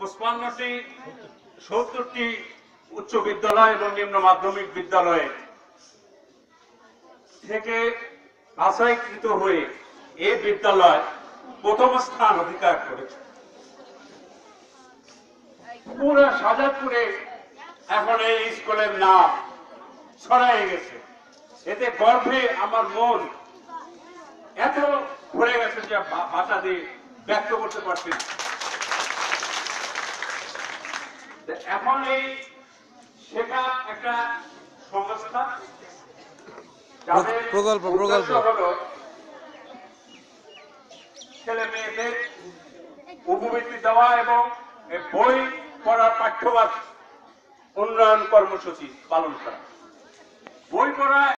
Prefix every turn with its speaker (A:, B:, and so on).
A: 55টি 70টি উচ্চ বিদ্যালয় এবং নিম্ন মাধ্যমিক বিদ্যালয়ে থেকে বাছাইকৃত হয়ে এই বিদ্যালয় প্রথম স্থান অধিকার করেছে। পুরো শাহজাদপুরে এখন এই স্কুলের নাম ছড়াই গেছে। এতে গর্বে আমার মন এত ভরে গেছে যে ভাষা দিয়ে ব্যক্ত করতে পারছি। এখন এই শেখা একটা সংস্থা, প্রকল্প হলো ছেলে মেয়েদের উপবৃত্তি দেওয়া এবং বই পড়ার পাঠ্যবাদ উন্নয়ন কর্মসূচি পালন করা। বই পড়া